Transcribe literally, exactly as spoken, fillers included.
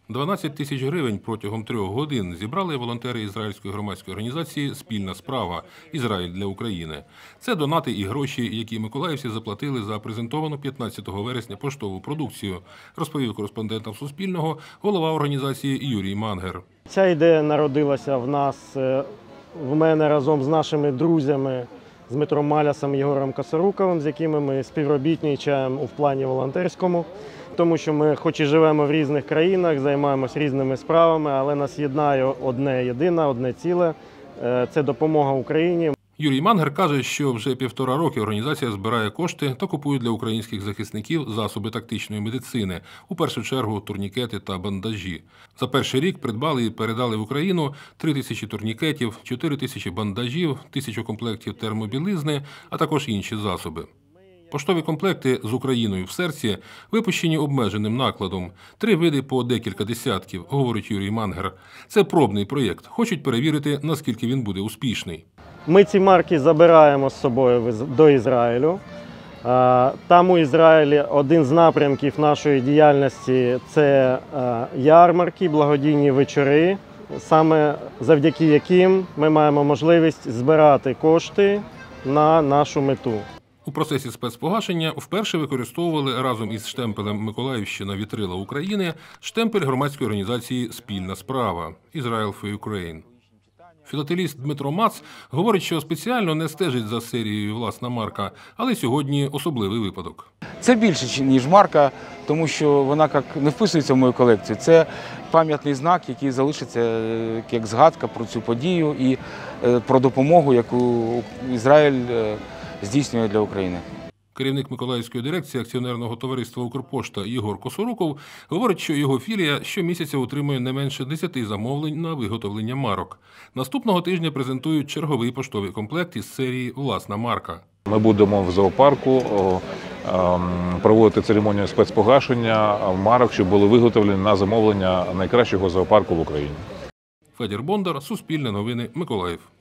дванадцять тисяч гривень протягом трьох годин зібрали волонтери ізраїльської громадської організації «Спільна справа. Ізраїль для України». Це донати і гроші, які миколаївці заплатили за презентовану п'ятнадцятого вересня поштову продукцію, розповів кореспондентам Суспільного голова організації Юрій Мангер. Ця ідея народилася в нас, в мене разом з нашими друзями, з Дмитром Малясом і Єгором Косоруковим, з якими ми співробітничаємо у плані волонтерському. Тому що ми хоч і живемо в різних країнах, займаємося різними справами, але нас єднає одне єдине, одне ціле – це допомога Україні. Юрій Мангер каже, що вже півтора роки організація збирає кошти та купує для українських захисників засоби тактичної медицини, у першу чергу турнікети та бандажі. За перший рік придбали і передали в Україну три тисячі турнікетів, чотири тисячі бандажів, тисячу комплектів термобілизни, а також інші засоби. Поштові комплекти з Україною в серці випущені обмеженим накладом. Три види по декілька десятків, говорить Юрій Мангер. Це пробний проєкт. Хочуть перевірити, наскільки він буде успішний. Ми ці марки забираємо з собою до Ізраїлю. Там у Ізраїлі один з напрямків нашої діяльності – це ярмарки, благодійні вечори, саме завдяки яким ми маємо можливість збирати кошти на нашу мету. У процесі спецпогашення вперше використовували разом із штемпелем «Миколаївщина вітрила України» штемпель громадської організації «Спільна справа» «Israel for Ukraine». Філателіст Дмитро Мац говорить, що спеціально не стежить за серією «Власна марка», але сьогодні особливий випадок. Це більше, ніж марка, тому що вона як не вписується в мою колекцію. Це пам'ятний знак, який залишиться як згадка про цю подію і про допомогу, яку Ізраїль здійснює для України. Керівник Миколаївської дирекції акціонерного товариства «Укрпошта» Єгор Косоруков говорить, що його філія щомісяця отримує не менше десяти замовлень на виготовлення марок. Наступного тижня презентують черговий поштовий комплект із серії «Власна марка». Ми будемо в зоопарку проводити церемонію спецпогашення марок, що були виготовлені на замовлення найкращого зоопарку в Україні. Федір Бондар, Суспільне новини, Миколаїв.